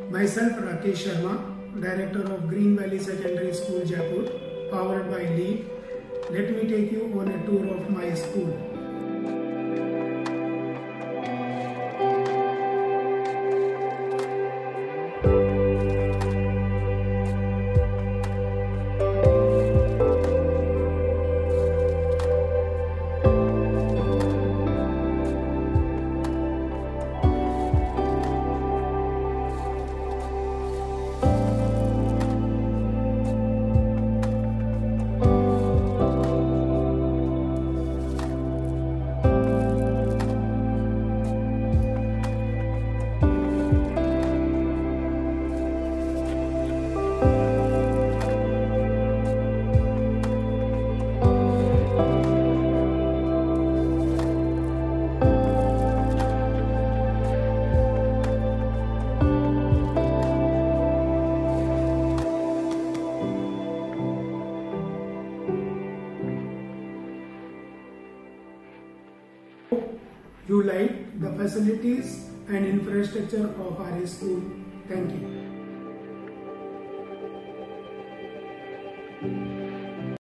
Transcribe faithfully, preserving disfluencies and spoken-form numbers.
Myself Rakesh Sharma, Director of Green Valley Secondary School, Jaipur, powered by LEAD. Let me take you on a tour of my school. You like the facilities and infrastructure of our school. Thank you.